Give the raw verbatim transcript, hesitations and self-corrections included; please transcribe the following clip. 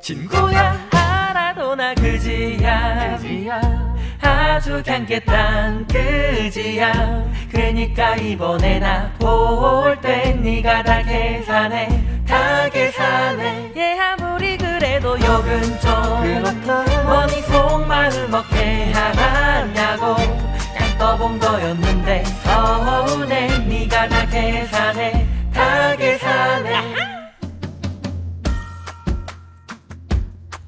친구야 알아도 나 그지야, 그지야. 아주 경계단 그지야. 그니까 이번에 나 볼 땐 네가 다 계산해, 다 계산해. 얘 아무리 그래도 욕은 좀 그렇다. 뭐니 속마음 먹게 하라냐고. 그냥 떠본 거였는데 서운해. 네가 다 계산해,